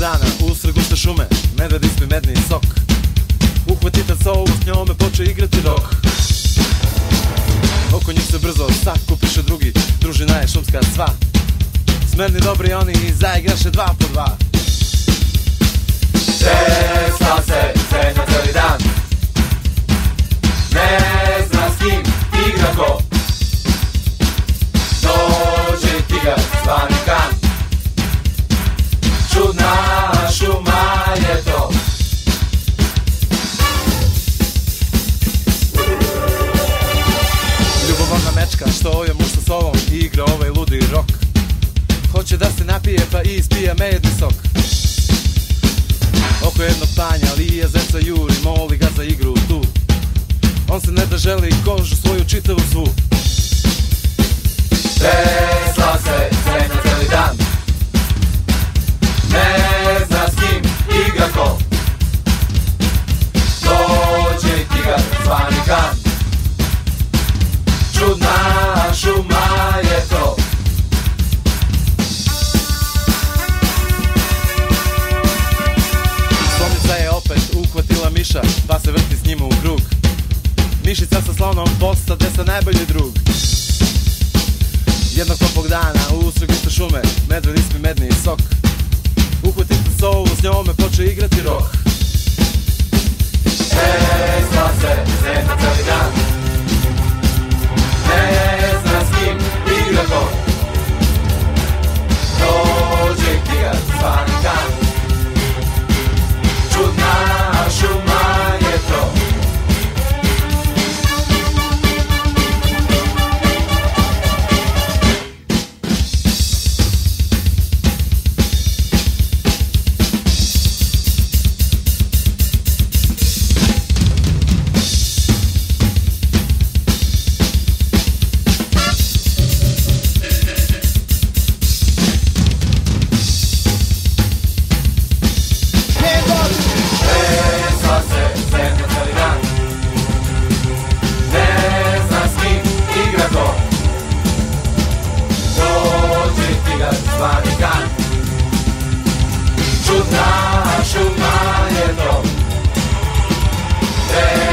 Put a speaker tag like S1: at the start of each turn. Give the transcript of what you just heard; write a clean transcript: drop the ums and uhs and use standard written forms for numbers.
S1: dana usred guste šume medved ispi medni sok. Uhvati tacovu, s njome poče igrati rok. Oko njih se brzo sakupiše drugi, družina je šumska sva. Smerni dobri oni zaigraše 2 po 2.
S2: Tresla se zemlja celi dan, ne zna s kim igra ko. Dođe tigar zvani Kan, čudna šuma je to.
S1: Ljubomorna mečka što je muž sa sobom i igra ovaj ludi rok. Hoće da se napije pa ispija medni sok. Oko jednog panja lija zeca juri, moli ga za igru tu. On se ne da želi kožu svoju čitavu svu.
S2: Tresla se zemlja celi dan, ne zna s kim igra ko. Dođe tigar zvani Kan, čudna šuma je to.
S1: Slomnica je opet uhvatila miša, pa se vrti s njima u krug. Mišica sa slonom postade sa najbolji drug. Jednog topog dana usred guste šume medved ispi medni sok. Uhvati tacovu, s njome poče igrati rok.
S2: Tresla se zemlja celi dan, ne zna s kim igra ko. Dođe tigar zvani Kan, čudna šuma je to. Čudna šuma je to.